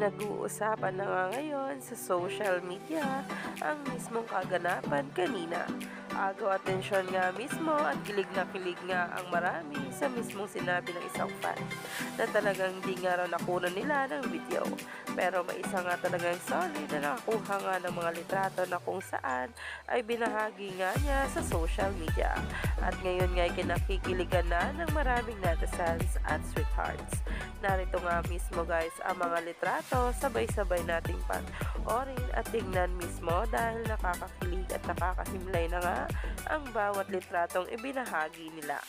Pinag-uusapan na nga ngayon sa social media ang mismong kaganapan kanina. Agaw atensyon nga mismo at kilig na kilig nga ang marami sa mismong sinabi ng isang fan na talagang di nga raw nakunan nila ng video. Pero may isa nga talagang solid na nakakuha nga ng mga litrato na kung saan ay binahagi nga niya sa social media. At ngayon nga ay kinakikiligan na ng maraming netizens at sweethearts. Narito nga mismo guys ang mga litrato, sabay-sabay nating panoorin at tingnan mismo dahil nakakakilig at nakakahimlay na nga ang bawat litratong ibinahagi nila.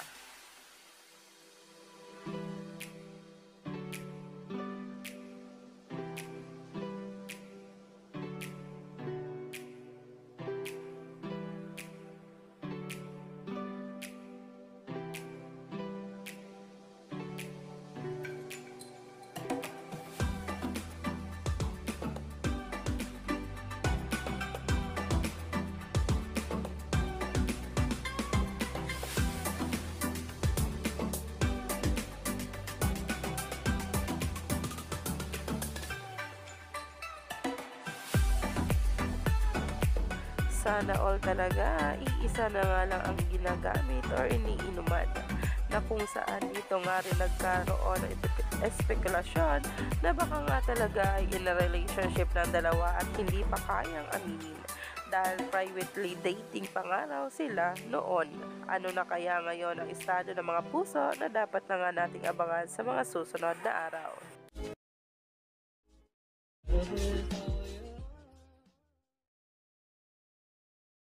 Sana all talaga, iisa na nga lang ang ginagamit or iniinuman na kung saan dito nga rin nagkaroon ng espekulasyon na baka nga talaga ay in a relationship ng dalawa at hindi pa kayang aminin dahil privately dating pa nga raw sila noon. Ano na kaya ngayon ang estado ng mga puso na dapat na nga nating abangan sa mga susunod na araw.